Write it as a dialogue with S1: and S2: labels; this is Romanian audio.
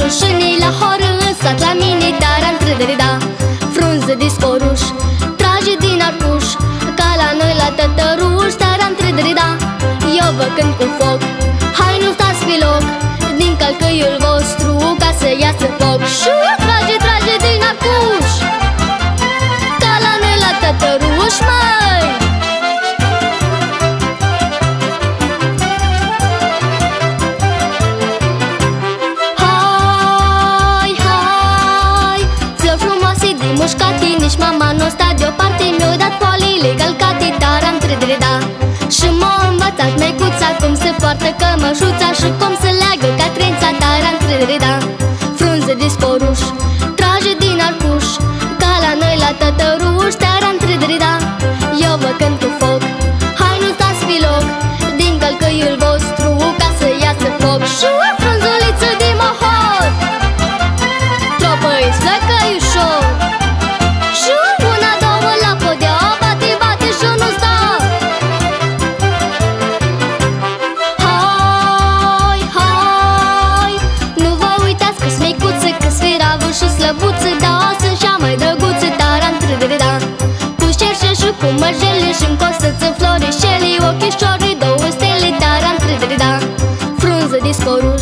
S1: șunii la horă în sat la mine, taran trădări-da. Frunză de scoruș, trage din arcuș, ca la noi la tătăruș, taran trădări-da. Eu vă cânt cu foc, hai nu stați pe loc, din călcăiul vostru ca să iasă foc. Și trage, trage din arcuș, ca la noi la tătăruș, măi. Mușcati, nici mama nu sta deoparte, mi-o dat poalile calcate, taran trădări-da. Și m-a învățat măicuța cum se poartă cămășuța și cum se leagă catrența, taran trădări-da. Frunză de sporuș, trage din arcuș, ca la noi la tătăruș, taran trădări-da. Eu vă cânt cu foc, hai nu stați pe loc, din călcăiul vostru ca să iasă foc. Și frunzuliță de mohor, tropă-i slăcă-i ușor. Și una, două la podea, bate, bate și nu sta. Hai, hai, nu vă uitați că-s micuță, că-s firavă și slăbuță, da, sunt cea mai drăguță, taran trădări-da. Cu șerșe și cu mărgele și-n costăță, florișele, ochișoare, două stele, taran trădări-da. Frunză de scoruș,